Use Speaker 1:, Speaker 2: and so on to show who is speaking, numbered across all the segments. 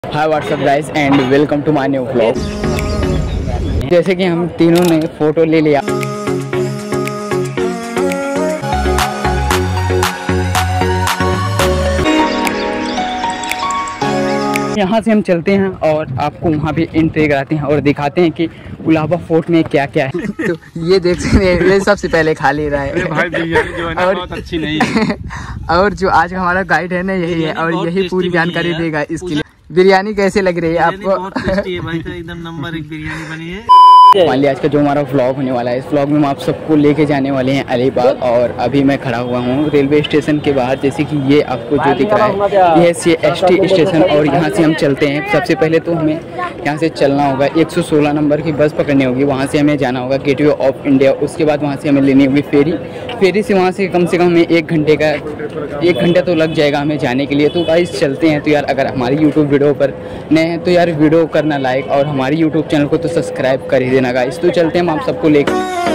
Speaker 1: Hi what's up guys and welcome to my new vlog. जैसे कि हम तीनों ने फ़ोटो ले लिया, यहाँ से हम चलते हैं और आपको वहाँ भी एंट्री कराते हैं और दिखाते हैं कि गुलाबा फोर्ट में क्या क्या है। तो ये देख सकते हैं, ये सबसे पहले खा ले रहा है
Speaker 2: भाई बिरयानी जो है ना बहुत अच्छी नहीं है।
Speaker 1: और जो आज हमारा गाइड है ना यही है और यही पूरी जानकारी देगा इसके लिए। बिरयानी कैसे लग रही है आपको?
Speaker 2: बहुत टेस्टी है भाई, तो एकदम नंबर 1 बिरयानी बनी है।
Speaker 1: मान लिया आज का जो हमारा व्लॉग होने वाला है, इस व्लॉग में हम आप सबको लेके जाने वाले हैं अलीबाग। और अभी मैं खड़ा हुआ हूँ रेलवे स्टेशन के बाहर। जैसे कि ये आपको जो दिख रहा है ये CST स्टेशन और यहाँ से हम चलते हैं। सबसे पहले तो हमें यहाँ से चलना होगा, 116 नंबर की बस पकड़नी होगी, वहाँ से हमें जाना होगा गेटवे ऑफ इंडिया। उसके बाद वहाँ से हमें लेनी होगी फेरी से वहाँ से कम हमें 1 घंटा तो लग जाएगा हमें जाने के लिए। तो गाइस चलते हैं। तो यार अगर हमारी यूट्यूब वीडियो पर नए हैं तो यार वीडियो करना लाइक और हमारी यूट्यूब चैनल को तो सब्सक्राइब कर ही देना गाइस। तो चलते हैं हम आप सबको लेकर।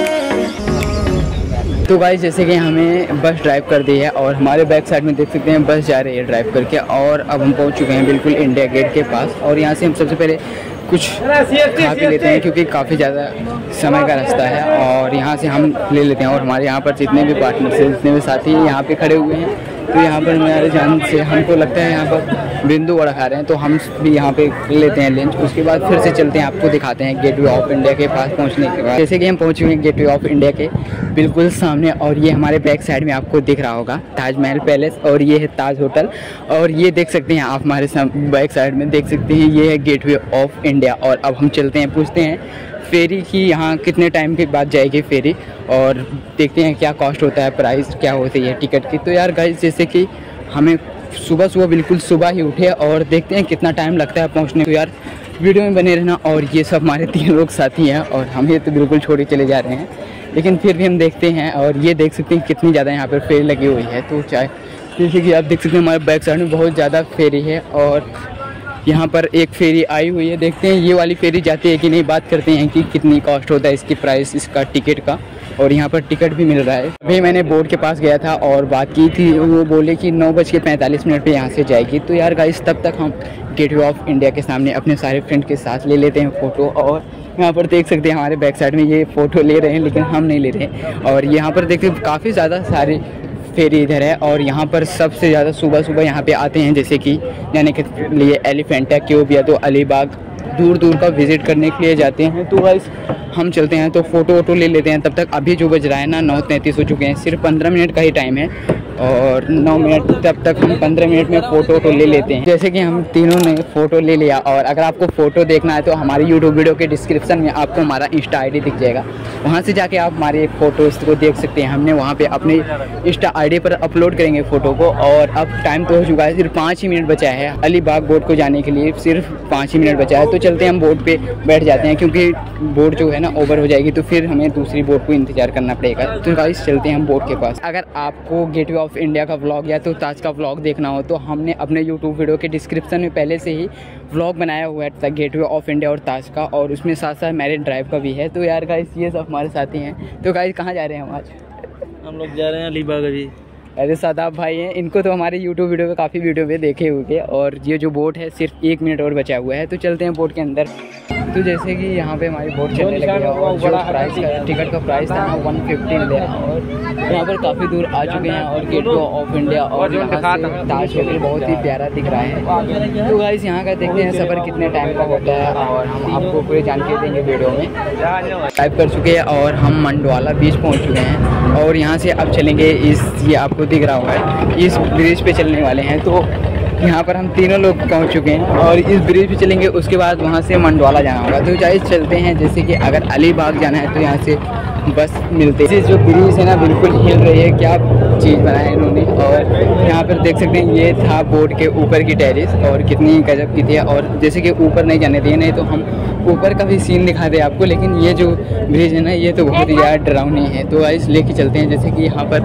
Speaker 1: तो गाइस जैसे कि हमें बस ड्राइव कर दी है और हमारे बैक साइड में देख सकते हैं बस जा रही है ड्राइव करके। और अब हम पहुंच चुके हैं बिल्कुल इंडिया गेट के पास। और यहाँ से हम सबसे पहले कुछ खा पी लेते हैं क्योंकि काफ़ी ज़्यादा समय का रास्ता है। और यहाँ से हम ले लेते हैं और हमारे यहाँ पर जितने भी पार्टनर्स हैं, जितने भी साथी हैं यहाँ पे खड़े हुए हैं। तो यहाँ पर मेरे जान से हमको लगता है यहाँ पर बिंदु वड़ा खा रहे हैं, तो हम भी यहाँ पे लेते हैं लंच। उसके बाद फिर से चलते हैं, आपको दिखाते हैं गेटवे ऑफ इंडिया के पास पहुँचने के बाद। जैसे कि हम पहुँच चुके हैं गेटवे ऑफ इंडिया के बिल्कुल सामने। और ये हमारे बैक साइड में आपको दिख रहा होगा ताजमहल पैलेस और ये है ताज होटल। और ये देख सकते हैं आप हमारे बैक साइड में देख सकते हैं ये है गेटवे ऑफ इंडिया। और अब हम चलते हैं, पूछते हैं फेरी की यहाँ कितने टाइम के बाद जाएगी फेरी और देखते हैं क्या कॉस्ट होता है, प्राइस क्या होती है टिकट की। तो यार गाइस जैसे कि हमें सुबह बिल्कुल सुबह ही उठे और देखते हैं कितना टाइम लगता है पहुँचने। तो यार वीडियो में बने रहना। और ये सब हमारे 3 लोग साथी हैं और हमें तो बिल्कुल छोड़ के चले जा रहे हैं, लेकिन फिर भी हम देखते हैं। और ये देख सकते हैं कितनी ज़्यादा यहाँ पर फेरी लगी हुई है। तो चाहे जैसे कि आप देख सकते हैं हमारे बैक साइड में बहुत ज़्यादा फेरी है और यहाँ पर एक फेरी आई हुई है। देखते हैं ये वाली फेरी जाती है कि नहीं, बात करते हैं कि कितनी कॉस्ट होता है इसकी, प्राइस इसका टिकट का। और यहाँ पर टिकट भी मिल रहा है। अभी मैंने बोर्ड के पास गया था और बात की थी, वो बोले कि 9:45 पे यहाँ से जाएगी। तो यार गाइस तब तक हम गेटवे ऑफ इंडिया के सामने अपने सारे फ्रेंड के साथ ले लेते हैं फ़ोटो। और यहाँ पर देख सकते हैं हमारे बैक साइड में ये फ़ोटो ले रहे हैं लेकिन हम नहीं ले रहे। और यहाँ पर देखते हैं काफ़ी ज़्यादा सारे फेरी इधर है। और यहाँ पर सबसे ज़्यादा सुबह यहाँ पे आते हैं, जैसे कि जाने के लिए एलिफेंटा क्यूब या तो अलीबाग दूर का विज़िट करने के लिए जाते हैं। तो गाइस हम चलते हैं, तो फ़ोटो ले लेते हैं। तब तक अभी जो बज रहा है ना 9:33 हो चुके हैं, सिर्फ 15 मिनट का ही टाइम है और 9 मिनट तब तक हम 15 मिनट में फ़ोटो ले लेते हैं। जैसे कि हम तीनों ने फ़ोटो ले लिया। और अगर आपको फ़ोटो देखना है तो हमारी यूट्यूब वीडियो के डिस्क्रिप्शन में आपको हमारा इंस्टा ID दिख जाएगा, वहाँ से जाके आप हमारे फ़ोटोज़ को देख सकते हैं। हमने वहाँ पे अपने इंस्टा ID पर अपलोड करेंगे फ़ोटो को। और अब टाइम तो हो चुका है, सिर्फ 5 ही मिनट बचा है अलीबाग बोट को जाने के लिए, सिर्फ 5 ही मिनट बचा है। तो चलते हैं, हम बोट पे बैठ जाते हैं क्योंकि बोट जो है ना ओवर हो जाएगी तो फिर हमें दूसरी बोट को इंतज़ार करना पड़ेगा। तो गाइस चलते हैं हम बोट के पास। अगर आपको गेटवे ऑफ इंडिया का व्लॉग या तो ताज का व्लॉग देखना हो तो हमने अपने यूट्यूब वीडियो के डिस्क्रिप्शन में पहले से ही व्लॉग बनाया हुआ है गेटवे ऑफ इंडिया और ताज का, और उसमें साथ मैरिन ड्राइव का भी है। तो यार गाइस ये सब हमारे साथी हैं। तो गाइस कहाँ जा रहे हैं हम आज?
Speaker 2: हम लोग जा रहे हैं अलीबाग। अभी
Speaker 1: अरे सादाब भाई हैं, इनको तो हमारे यूट्यूब वीडियो पे काफ़ी वीडियो पे देखे हुए। और ये जो बोट है सिर्फ 1 मिनट और बचा हुआ है। तो चलते हैं बोट के अंदर। तो जैसे कि यहाँ पे हमारी बोट चलने लगी है और जो प्राइस का टिकट का प्राइस था ना 150 मिले। और यहाँ पर काफ़ी दूर आ चुके हैं और गेटवे ऑफ इंडिया और यहाँ से ताज होटल बहुत ही प्यारा दिख रहा है। तो गाइस यहाँ का देखते हैं सफ़र कितने टाइम का होता है और हम आपको पूरी जानकारी देंगे वीडियो में। ड्राइव कर चुके हैं और हम मंडवाला बीच पहुँच चुके हैं। और यहाँ से अब चलेंगे ये आपको दिख रहा हुआ है इस ब्रिज पे चलने वाले हैं। तो यहाँ पर हम तीनों लोग पहुँच चुके हैं और इस ब्रिज पे चलेंगे, उसके बाद वहाँ से मंडवाला जाना होगा। तो गाइस चलते हैं। जैसे कि अगर अलीबाग जाना है तो यहाँ से बस मिलते हैं। जो ब्रिज है ना बिल्कुल हिल रही है, क्या चीज़ बनाया इन्होंने। और यहाँ पर देख सकते हैं ये था बोट के ऊपर की टेरिस और कितनी गजब की थी। और जैसे कि ऊपर नहीं जाने दिए, नहीं तो हम ऊपर का भी सीन दिखा दे आपको। लेकिन ये जो ब्रिज है ना ये तो बहुत ही ज़्यादा डरावनी है। तो गाइस लेके चलते हैं। जैसे कि यहाँ पर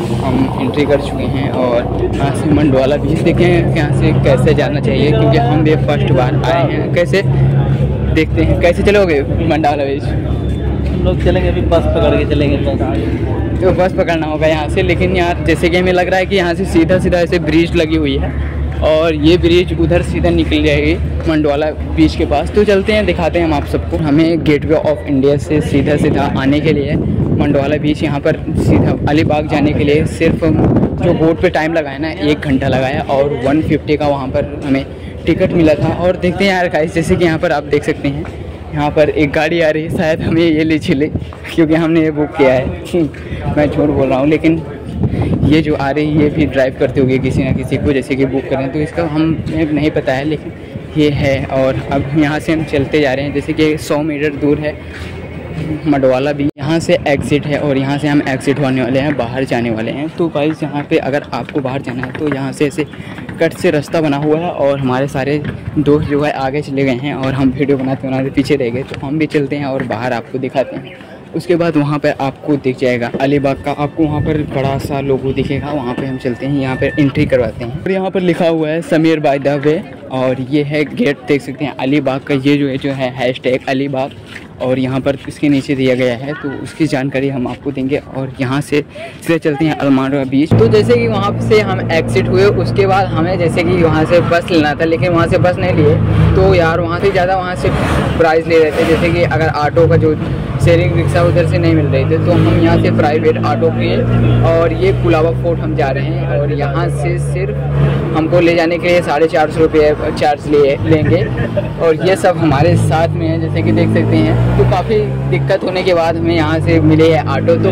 Speaker 1: हम एंट्री कर चुके हैं और यहाँ से मंडवाला बीच देखें यहाँ से कैसे जाना चाहिए, क्योंकि हम भी फर्स्ट बार आए हैं। कैसे देखते हैं, कैसे चलोगे मंडवाला बीच?
Speaker 2: हम लोग चलेंगे अभी, बस पकड़ के चलेंगे।
Speaker 1: तो बस पकड़ना होगा यहाँ से। लेकिन यार जैसे कि हमें लग रहा है कि यहाँ से सीधा ऐसे ब्रिज लगी हुई है और ये ब्रिज उधर सीधा निकल जाएगी मंडवाला बीच के पास। तो चलते हैं, दिखाते हैं हम आप सबको। हमें गेटवे ऑफ इंडिया से सीधा आने के लिए मंडवाला बीच, यहाँ पर सीधा अलीबाग जाने के लिए सिर्फ जो बोट पे टाइम लगाया ना 1 घंटा लगाया और 150 का वहाँ पर हमें टिकट मिला था। और देखते हैं यार गाइस, जैसे कि यहाँ पर आप देख सकते हैं, यहाँ पर एक गाड़ी आ रही है, शायद हमें ये ले चले क्योंकि हमने ये बुक किया है। मैं झूठ बोल रहा हूँ, लेकिन ये जो आ रही है ये भी ड्राइव करते होंगे किसी ना किसी को, जैसे कि बुक करें, तो इसका हमें नहीं पता है, लेकिन ये है। और अब यहाँ से हम चलते जा रहे हैं, जैसे कि 100 मीटर दूर है मंडवाला भी, यहाँ से एग्ज़िट है और यहाँ से हम एग्ज़िट होने वाले हैं, बाहर जाने वाले हैं। तो गाइस यहाँ पे अगर आपको बाहर जाना है तो यहाँ से ऐसे कट से रास्ता बना हुआ है और हमारे सारे दोस्त जो है आगे चले गए हैं और हम वीडियो बनाते पीछे रह गए। तो हम भी चलते हैं और बाहर आपको दिखाते हैं। उसके बाद वहाँ पर आपको दिख जाएगा अलीबाग का, आपको वहाँ पर बड़ा सा लोगो दिखेगा, वहाँ पे हम चलते हैं, यहाँ पर एंट्री करवाते हैं। और यहाँ पर लिखा हुआ है समीर बाय द वे, और ये है गेट, देख सकते हैं अलीबाग का। ये जो है हैशटैग अलीबाग, और यहाँ पर इसके नीचे दिया गया है, तो उसकी जानकारी हम आपको देंगे। और यहाँ से सीधे चलते हैं अलमारा बीच। तो जैसे कि वहाँ से हम एग्जिट हुए, उसके बाद हमें जैसे कि वहाँ से बस लेना था, लेकिन वहाँ से बस नहीं लिए, तो यार वहाँ से ज़्यादा वहाँ से प्राइस ले रहे थे। जैसे कि अगर ऑटो का जो शेयरिंग रिक्शा उधर से नहीं मिल रही थी, तो हम यहाँ से प्राइवेट ऑटो किए और ये कुलाबा फोर्ट हम जा रहे हैं। और यहाँ से सिर्फ हमको ले जाने के लिए 450 रुपये चार्ज लेंगे। और ये सब हमारे साथ में है, जैसे कि देख सकते हैं। तो काफ़ी दिक्कत होने के बाद हमें यहाँ से मिले है ऑटो, तो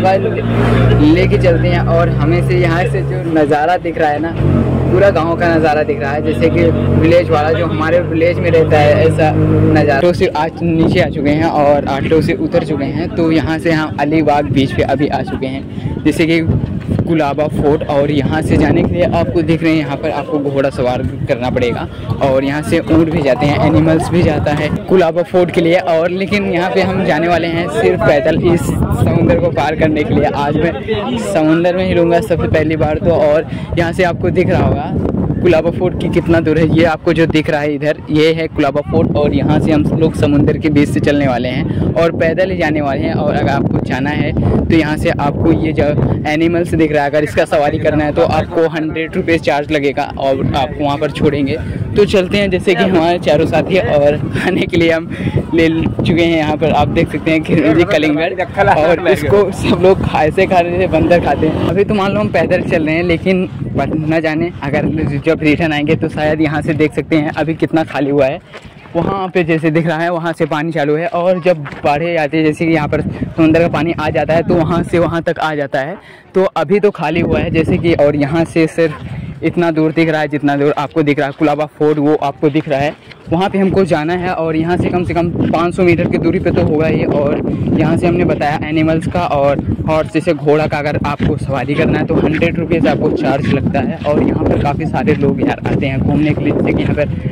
Speaker 1: लेके चलते हैं। और हमें से यहाँ से जो नज़ारा दिख रहा है ना, पूरा गांव का नज़ारा दिख रहा है, जैसे कि विलेज वाला जो हमारे विलेज में रहता है, ऐसा नज़ारा। ऑटो से आज नीचे आ चुके हैं और ऑटो से उतर चुके हैं। तो यहाँ से हम अलीबाग बीच पे अभी आ चुके हैं, जैसे कि कुलाबा फोर्ट। और यहाँ से जाने के लिए आपको देख रहे हैं, यहाँ पर आपको घोड़ा सवार करना पड़ेगा और यहाँ से ऊँट भी जाते हैं, एनिमल्स भी जाता है कुलाबा फोर्ट के लिए। और लेकिन यहाँ पे हम जाने वाले हैं सिर्फ पैदल इस समुंदर को पार करने के लिए। आज मैं समुंदर में ही लूँगा सबसे पहली बार तो। और यहाँ से आपको दिख रहा होगा कुलाबा फोर्ट की कितना दूर है, ये आपको जो दिख रहा है इधर, ये है कुलाबा फोर्ट। और यहाँ से हम लोग समुंदर के बीच से चलने वाले हैं और पैदल ही जाने वाले हैं। और अगर आपको जाना है तो यहाँ से आपको ये जो एनिमल्स दिख रहा है, अगर इसका सवारी करना है तो आपको 100 रुपये चार्ज लगेगा और आपको वहाँ पर छोड़ेंगे। तो चलते हैं, जैसे कि हमारे चारों साथी हैं। और खाने के लिए हम ले चुके हैं, यहाँ पर आप देख सकते हैं खिरजी कलिंगड़, और इसको सब लोग ऐसे खा रहे थे, बंदर खाते हैं। अभी तो मान लो हम पैदल चल रहे हैं, लेकिन न जाने अगर जब रिटर्न आएंगे तो शायद यहाँ से देख सकते हैं अभी कितना खाली हुआ है। वहाँ पे जैसे दिख रहा है वहाँ से पानी चालू है, और जब बाढ़ें आती है, जैसे कि यहाँ पर समुंदर का पानी आ जाता है, तो वहाँ से वहाँ तक आ जाता है। तो अभी तो खाली हुआ है, जैसे कि। और यहाँ से सिर्फ इतना दूर दिख रहा है, जितना दूर आपको दिख रहा है कुलाबा फोर्ट, वो आपको दिख रहा है, वहाँ पे हमको जाना है। और यहाँ से कम 500 मीटर की दूरी पे तो होगा ही। और यहाँ से हमने बताया एनिमल्स का और जैसे घोड़ा का अगर आपको सवारी करना है तो 100 रुपये से आपको चार्ज लगता है। और यहाँ पर काफ़ी सारे लोग यार आते हैं घूमने के लिए, जैसे कि यहाँ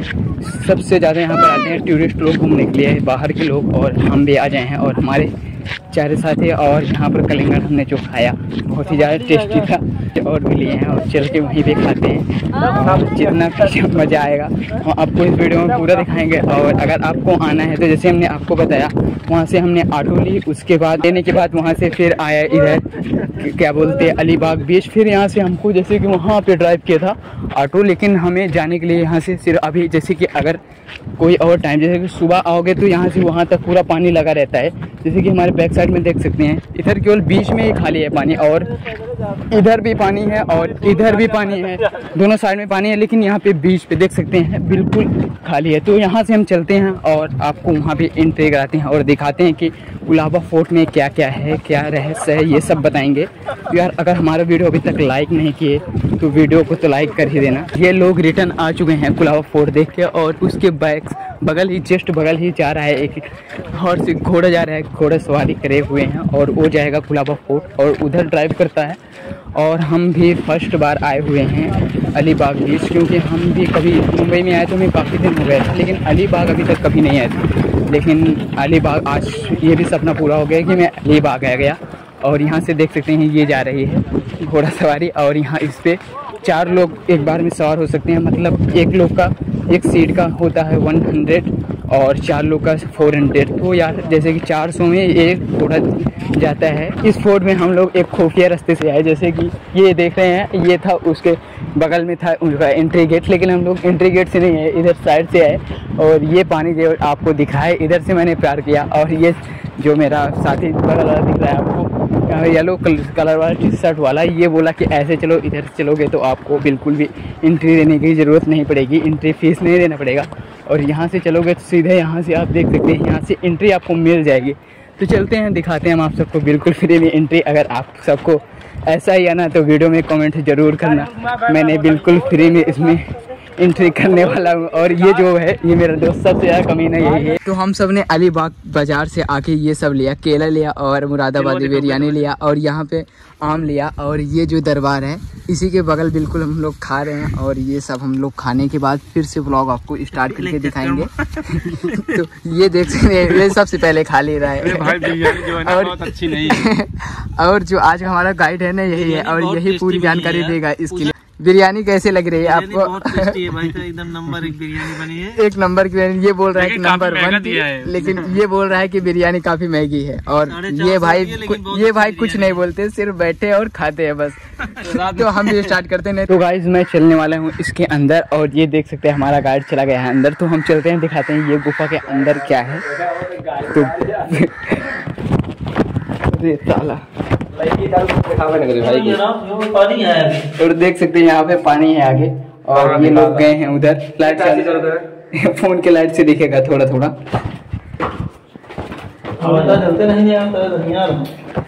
Speaker 1: पर सबसे ज़्यादा यहाँ पर आते हैं टूरिस्ट लोग घूमने के लिए, बाहर के लोग। और हम भी आ जाए हैं और हमारे चारे साथी। और यहाँ पर कलिंगड़ हमने जो खाया बहुत ही ज़्यादा टेस्टी था, और भी लिए हैं और चल के वहीं पे खाते हैं। और जितना मज़ा आएगा हम आपको इस वीडियो में पूरा दिखाएंगे। और अगर आपको आना है तो जैसे हमने आपको बताया, वहाँ से हमने ऑटो ली, उसके बाद लेने के बाद वहाँ से फिर आया इधर क्या बोलते हैं अलीबाग बीच। फिर यहाँ से हमको जैसे कि वहाँ पे ड्राइव किया था ऑटो, लेकिन हमें जाने के लिए यहाँ से सिर्फ अभी जैसे कि अगर कोई और टाइम, जैसे कि सुबह आओगे तो यहाँ से वहाँ तक पूरा पानी लगा रहता है, जैसे कि हमारे बैक साइड में देख सकते हैं। इधर केवल बीच में ही खाली है पानी, और इधर भी पानी है और इधर भी पानी है, दोनों साइड में पानी है, लेकिन यहाँ पे बीच पे देख सकते हैं बिल्कुल खाली है। तो यहाँ से हम चलते हैं और आपको वहाँ पे एंट्री कराते हैं और दिखाते हैं कि कुलाबा फोर्ट में क्या क्या है, क्या रहस्य है, ये सब बताएंगे। तो यार अगर हमारा वीडियो अभी तक लाइक नहीं किए तो वीडियो को तो लाइक कर ही देना। ये लोग रिटर्न आ चुके हैं कुलाबा फोर्ट देख के, और उसके बगल ही जस्ट बगल ही जा रहा है एक हॉर्स, घोड़ा जा रहा है, घोड़ा सवारी करे हुए हैं, और वो जाएगा कुलाबा फोर्ट और उधर ड्राइव करता है। और हम भी फर्स्ट बार आए हुए हैं अलीबाग बीच, क्योंकि हम भी कभी मुंबई में आए तो हमें काफ़ी दिन हो गए थे, लेकिन अलीबाग अभी तक कभी नहीं आए थे। लेकिन अलीबाग आज ये भी सपना पूरा हो गया कि मैं अलीबाग आ गया। और यहाँ से देख सकते हैं ये जा रही है घोड़ा सवारी, और यहाँ इस पर 4 लोग एक बार में सवार हो सकते हैं, मतलब एक लोग का एक सीट का होता है 100 और 4 लोग का 400। तो यार जैसे कि 400 में एक घोड़ा जाता है। इस फोर्ट में हम लोग एक खुफिया रास्ते से आए, जैसे कि ये देख रहे हैं, ये था उसके बगल में था उनका एंट्री गेट, लेकिन हम लोग एंट्री गेट से नहीं है, इधर साइड से आए। और ये पानी जो आपको दिखा है इधर से मैंने प्यार किया। और ये जो मेरा साथी बगल वाला दिख रहा है आपको, येलो कलर वाला टी शर्ट वाला, ये बोला कि ऐसे चलो, इधर से चलोगे तो आपको बिल्कुल भी एंट्री देने की ज़रूरत नहीं पड़ेगी, एंट्री फीस नहीं देना पड़ेगा। और यहाँ से चलोगे तो सीधे यहाँ से आप देख सकते हैं, यहाँ से एंट्री आपको मिल जाएगी। तो चलते हैं, दिखाते हैं हम आप सबको बिल्कुल फ्री में एंट्री। अगर आप सबको ऐसा ही आना तो वीडियो में कमेंट जरूर करना, मैंने बिल्कुल फ्री में इसमें एंट्री करने वाला हूँ। और ये जो है ये मेरा दोस्त सबसे ज़्यादा कमीना यही है। तो हम सब ने अलीबाग बाज़ार से आके ये सब लिया, केला लिया और मुरादाबादी बिरयानी लिया और यहाँ पे आम लिया। और ये जो दरबार है इसी के बगल बिल्कुल हम लोग खा रहे हैं। और ये सब हम लोग खाने के बाद फिर से व्लॉग आपको स्टार्ट करके दिखाएंगे। तो ये देख सकते हैं, ये सबसे पहले खा ले रहा है
Speaker 2: भाई बिरयानी जो है ना बहुत अच्छी नहीं है।
Speaker 1: और जो आज हमारा गाइड है ना यही है और यही पूरी जानकारी देगा इसके लिए। बिरयानी कैसे लग रही है आपको?
Speaker 2: बहुत टेस्टी है भाई, तो एकदम नंबर 1 बिरयानी बनी है।
Speaker 1: एक नंबर की बिरयानी, ये बोल रहा है कि नंबर 1, लेकिन ये बोल रहा है कि बिरयानी काफी महंगी है। और ये भाई कुछ नहीं बोलते, सिर्फ बैठे और खाते हैं बस। तो हम भी स्टार्ट करते हैं। तो गाइस मैं चलने वाला हूँ इसके अंदर और ये देख सकते हैं हमारा गाइड चला गया है अंदर। तो हम चलते हैं, दिखाते हैं ये गुफा के अंदर क्या है। तो ताला
Speaker 2: पानी है
Speaker 1: और देख सकते हैं यहाँ पे पानी है आगे। और ये लोग गए हैं उधर, लाइट चालू फोन के लाइट से दिखेगा थोड़ा थोड़ा।
Speaker 2: चलते नहीं यार।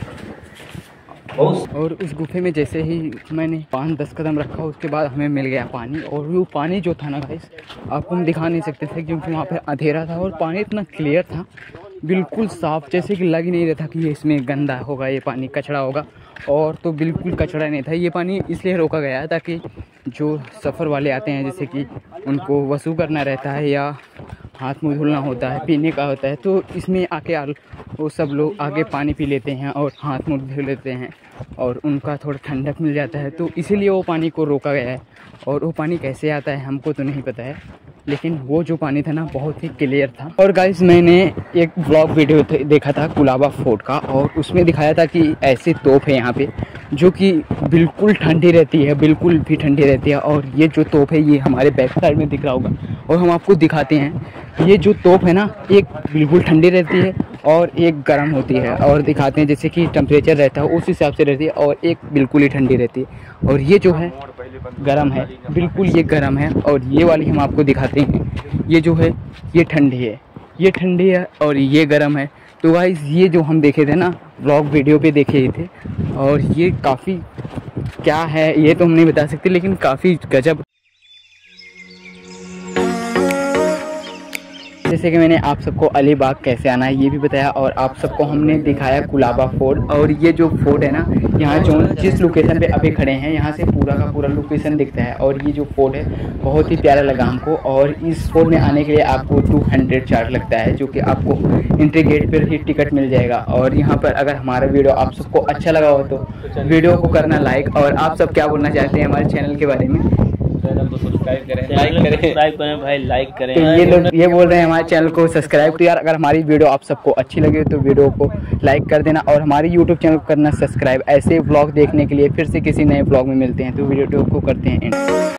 Speaker 1: और उस गुफे में जैसे ही मैंने 5-10 कदम रखा उसके बाद हमें मिल गया पानी। और वो पानी जो था ना गाइस आपको हम दिखा नहीं सकते थे क्योंकि वहाँ पे अंधेरा था और पानी इतना क्लियर था, बिल्कुल साफ, जैसे कि लग ही नहीं रहा था कि ये इसमें गंदा होगा, ये पानी कचड़ा होगा। और तो बिल्कुल कचड़ा नहीं था। ये पानी इसलिए रोका गया है ताकि जो सफ़र वाले आते हैं जैसे कि उनको वसूल करना रहता है या हाथ मुँह धुलना होता है, पीने का होता है, तो इसमें आके वो सब लोग आगे पानी पी लेते हैं और हाथ मुँह धुल लेते हैं और उनका थोड़ा ठंडक मिल जाता है। तो इसीलिए वो पानी को रोका गया है। और वो पानी कैसे आता है हमको तो नहीं पता है, लेकिन वो जो पानी था ना बहुत ही क्लियर था। और गाइस मैंने एक ब्लॉग वीडियो देखा था कुलाबा फोर्ट का और उसमें दिखाया था कि ऐसी तोप है यहाँ पे जो कि बिल्कुल ठंडी रहती है, बिल्कुल भी ठंडी रहती है। और ये जो तोप है ये हमारे बैक साइड में दिख रहा होगा और हम आपको दिखाते हैं। ये जो तोप है ना एक बिल्कुल ठंडी रहती है और एक गर्म होती है। और दिखाते हैं जैसे कि टेम्परेचर रहता है उस हिसाब से रहती है और एक बिल्कुल ही ठंडी रहती है। और ये जो है गर्म है, बिल्कुल ये गर्म है। और ये वाली हम आपको दिखाते हैं, ये जो है ये ठंडी है, ये ठंडी है और ये गर्म है। तो गाइस ये जो हम देखे थे ना व्लॉग वीडियो पे देखे ही थे और ये काफ़ी क्या है ये तो हम नहीं बता सकते, लेकिन काफ़ी गजब। जैसे कि मैंने आप सबको अलीबाग कैसे आना है ये भी बताया और आप सबको हमने दिखाया कुलाबा फोर्ट। और ये जो फोर्ट है ना यहाँ जो जिस लोकेशन पे अभी खड़े हैं यहाँ से पूरा का पूरा लोकेशन दिखता है। और ये जो फोर्ट है बहुत ही प्यारा लगा हमको। और इस फोर्ट में आने के लिए आपको 200 चार्ज लगता है, जो कि आपको एंट्री गेट पर ही टिकट मिल जाएगा। और यहाँ पर अगर हमारा वीडियो आप सबको अच्छा लगा हो तो वीडियो को करना लाइक। और आप सब क्या बोलना चाहते हैं हमारे चैनल के बारे में?
Speaker 2: सब्सक्राइब करें भाई, लाइक करें।
Speaker 1: तो ये लोग ये बोल रहे हैं हमारे चैनल को सब्सक्राइब। तो यार अगर हमारी वीडियो आप सबको अच्छी लगे तो वीडियो को लाइक कर देना और हमारी यूट्यूब चैनल को करना सब्सक्राइब। ऐसे व्लॉग देखने के लिए फिर से किसी नए व्लॉग में मिलते हैं। तो वीडियो को करते हैं एंड।